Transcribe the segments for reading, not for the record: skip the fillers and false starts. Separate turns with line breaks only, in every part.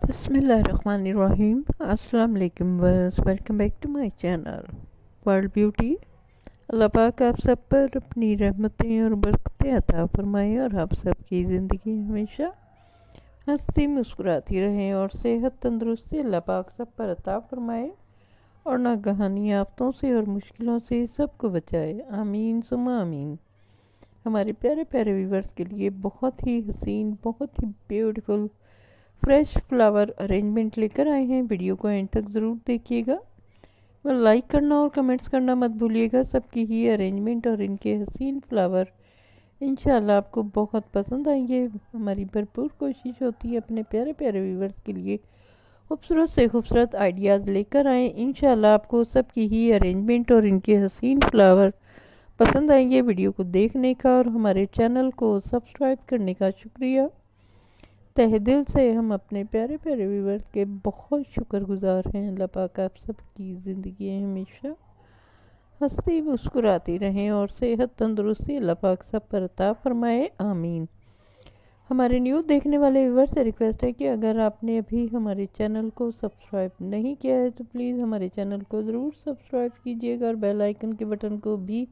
बिस्मिल्लाहिर्रहमानिर्रहीम। अस्सलाम वालेकुम viewers, welcome back to my channel world beauty. अल्लाह पाक आप सब पर अपनी रहमतें और बरकतें अता फरमाए और आप सबकी ज़िंदगी हमेशा हंसती मुस्कुराती रहे और सेहत तंदुरुस्ती अल्लाह पाक सब पर अता फरमाए और नागहानी आफतों से और मुश्किलों से सबको बचाए। आमीन सुमा आमीन। हमारे प्यारे प्यारे व्यूअर्स के लिए बहुत ही हसीन, बहुत ही ब्यूटीफुल फ्रेश फ्लावर अरेंजमेंट लेकर आए हैं। वीडियो को एंड तक ज़रूर देखिएगा और लाइक करना और कमेंट्स करना मत भूलिएगा। सबकी ही अरेंजमेंट और इनके हसीन फ्लावर इंशाल्लाह आपको बहुत पसंद आएंगे। हमारी भरपूर कोशिश होती है अपने प्यारे प्यारे व्यूवर्स के लिए खूबसूरत से खूबसूरत आइडियाज़ लेकर आएँ। इंशाल्लाह आपको सबकी ही अरेंजमेंट और इनके हसीन फ्लावर पसंद आएंगे। वीडियो को देखने का और हमारे चैनल को सब्सक्राइब करने का शुक्रिया। तहे दिल से हम अपने प्यारे प्यारे व्यूवर्स के बहुत शुक्रगुजार हैं। अल्लाह पाक आप सबकी ज़िंदगी हमेशा हंसती मुस्कुराती रहें और सेहत तंदुरुस्ती अल्लाह पाक सब पर अता फरमाए। आमीन। हमारे न्यूज़ देखने वाले व्यूवर्स से रिक्वेस्ट है कि अगर आपने अभी हमारे चैनल को सब्सक्राइब नहीं किया है तो प्लीज़ हमारे चैनल को ज़रूर सब्सक्राइब कीजिएगा और बेल आइकन के बटन को भी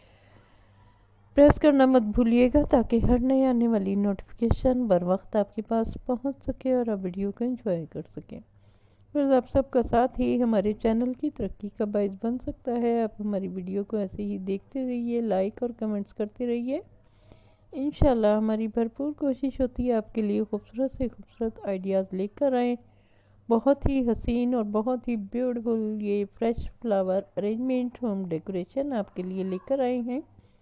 प्रेस करना मत भूलिएगा ताकि हर नई आने वाली नोटिफिकेशन बर वक्त आपके पास पहुंच सके और आप वीडियो को एंजॉय कर सकें। बस आप सबका साथ ही हमारे चैनल की तरक्की का बाइस बन सकता है। आप हमारी वीडियो को ऐसे ही देखते रहिए, लाइक और कमेंट्स करते रहिए। इंशाल्लाह हमारी भरपूर कोशिश होती है आपके लिए खूबसूरत से खूबसूरत आइडियाज़ लेकर आएँ। बहुत ही हसीन और बहुत ही ब्यूटीफुल ये fresh flower arrangement home decoration आपके लिए लेकर आए हैं।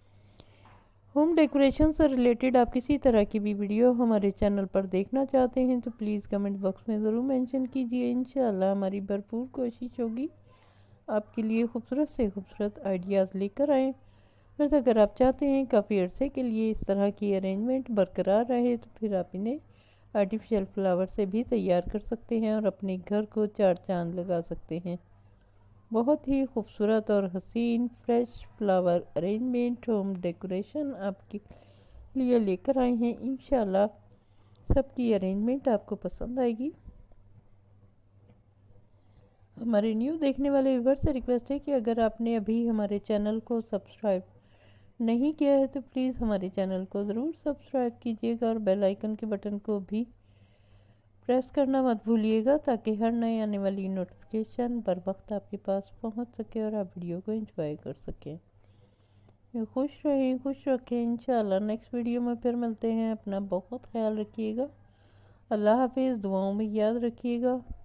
होम डेकोरेशन से रिलेटेड आप किसी तरह की भी वीडियो हमारे चैनल पर देखना चाहते हैं तो प्लीज़ कमेंट बॉक्स में ज़रूर मेंशन कीजिए। इंशाल्लाह हमारी भरपूर कोशिश होगी आपके लिए खूबसूरत से खूबसूरत आइडियाज़ लेकर आएँ। बस अगर आप चाहते हैं काफ़ी अरसे के लिए इस तरह की अरेंजमेंट बरकरार रहे तो फिर आप इन्हें आर्टिफिशियल फ्लावर से भी तैयार कर सकते हैं और अपने घर को चार चांद लगा सकते हैं। बहुत ही खूबसूरत और हसीन fresh flower arrangement home decoration आपके लिए लेकर आए हैं। इंशाल्लाह सबकी अरेंजमेंट आपको पसंद आएगी। हमारे न्यू देखने वाले व्यूवर से रिक्वेस्ट है कि अगर आपने अभी हमारे चैनल को सब्सक्राइब नहीं किया है तो प्लीज़ हमारे चैनल को ज़रूर सब्सक्राइब कीजिएगा और बेल आइकन के बटन को भी प्रेस करना मत भूलिएगा ताकि हर नई आने वाली नोटिफिकेशन बर वक्त आपके पास पहुंच सके और आप वीडियो को एंजॉय कर सकें। खुश रहें, खुश रखें। इंशाल्लाह नेक्स्ट वीडियो में फिर मिलते हैं। अपना बहुत ख्याल रखिएगा। अल्लाह हाफिज़। दुआओं में याद रखिएगा।